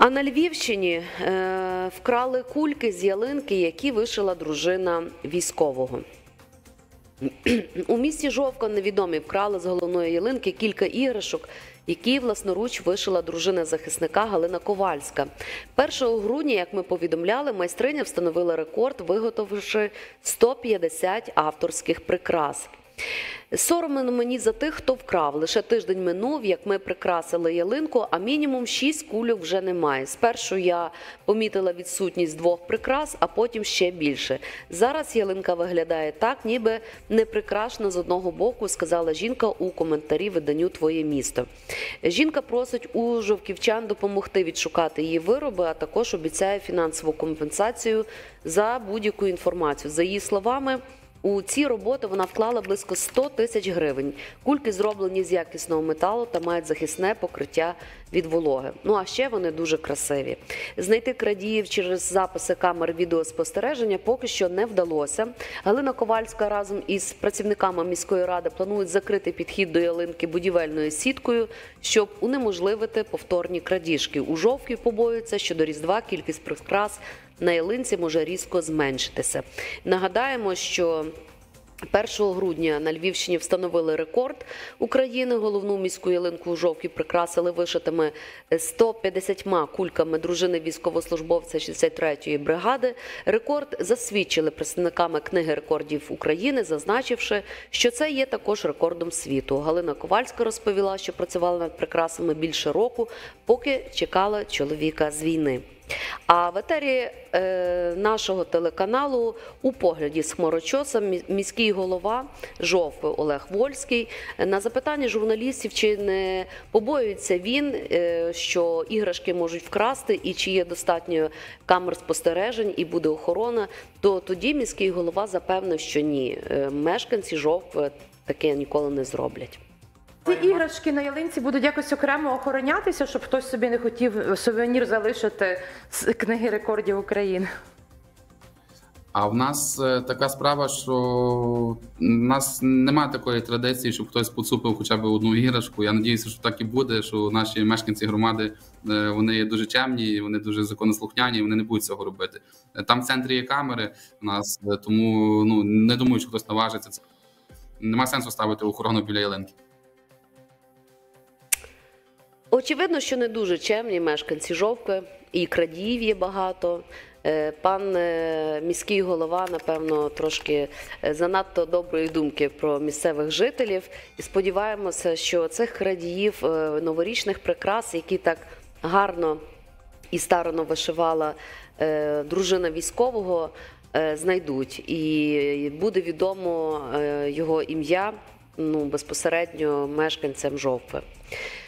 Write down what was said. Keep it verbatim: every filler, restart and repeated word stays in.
А на Львівщині е, вкрали кульки з ялинки, які вишила дружина військового. У місті Жовква невідомі вкрали з головної ялинки кілька іграшок, які власноруч вишила дружина захисника Галина Ковальська. першого грудня, як ми повідомляли, майстриня встановила рекорд, виготовивши сто п'ятдесят авторських прикрас. Соромно мені за тих, хто вкрав. Лише тиждень минув, як ми прикрасили ялинку, а мінімум шість кульок вже немає. Спершу я помітила відсутність двох прикрас, а потім ще більше. Зараз ялинка виглядає так, ніби не прикрашена з одного боку, сказала жінка у коментарі виданню «Твоє місто». Жінка просить у жовківчан допомогти відшукати її вироби, а також обіцяє фінансову компенсацію за будь-яку інформацію. За її словами, у ці роботи вона вклала близько ста тисяч гривень. Кульки зроблені з якісного металу та мають захисне покриття від вологи. Ну а ще вони дуже красиві. Знайти крадіїв через записи камер відеоспостереження поки що не вдалося. Галина Ковальська разом із працівниками міської ради планують закрити підхід до ялинки будівельною сіткою, щоб унеможливити повторні крадіжки. У Жовкві побоюються, що до Різдва кількість прикрас на ялинці може різко зменшитися. Нагадаємо, що першого грудня на Львівщині встановили рекорд України. Головну міську ялинку у Жовкві прикрасили вишитими ста п'ятдесятьма кульками дружини військовослужбовця шістдесят третьої бригади. Рекорд засвідчили представниками Книги рекордів України, зазначивши, що це є також рекордом світу. Галина Ковальська розповіла, що працювала над прикрасами більше року, поки чекала чоловіка з війни. А в етері е, нашого телеканалу «У погляді з хмарочоса» міський голова Жовкви Олег Вольський на запитання журналістів, чи не побоюється він, е, що іграшки можуть вкрасти і чи є достатньо камер спостережень і буде охорона, то тоді міський голова запевнив, що ні, е, мешканці Жовкви таке ніколи не зроблять. Ці іграшки на ялинці будуть якось окремо охоронятися, щоб хтось собі не хотів сувенір залишити з Книги рекордів України? А в нас така справа, що в нас немає такої традиції, щоб хтось поцупив хоча б одну іграшку. Я сподіваюся, що так і буде, що наші мешканці громади, вони є дуже чемні, вони дуже законослухняні, вони не будуть цього робити. Там в центрі є камери у нас, тому ну, не думаю, що хтось наважиться. Нема сенсу ставити охорону біля ялинки. Очевидно, що не дуже чемні мешканці Жовкви, і крадіїв є багато. Пан міський голова, напевно, трошки занадто доброї думки про місцевих жителів. І сподіваємося, що цих крадіїв новорічних прикрас, які так гарно і старанно вишивала дружина військового, знайдуть. І буде відомо його ім'я, ну, безпосередньо мешканцям Жовкви.